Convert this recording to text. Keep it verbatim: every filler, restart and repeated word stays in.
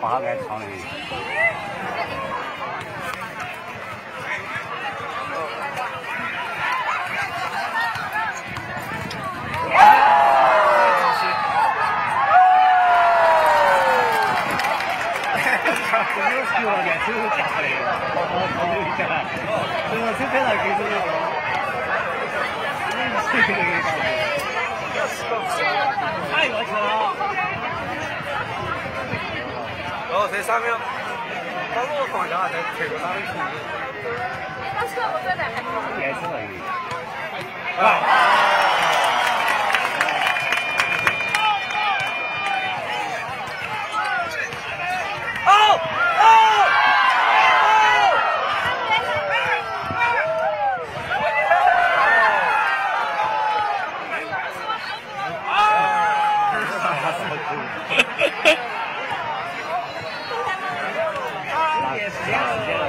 八爱唱的。我有十二年手加的，我我我有一下，所以我手开到给这个，谁给给搞的？太过去了。 哦，这三秒，把我放下，再贴个他的裙子。 他车不在那还多。 也是而已。啊。 啊！